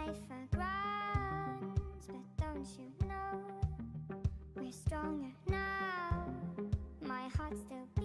life for granted, but don't you know we're stronger now? My heart still